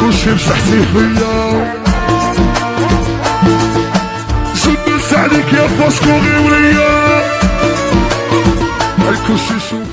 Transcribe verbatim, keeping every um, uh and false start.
كلشي مسحتي فيا زدت عليك يا باسكو غير وليا الكلشي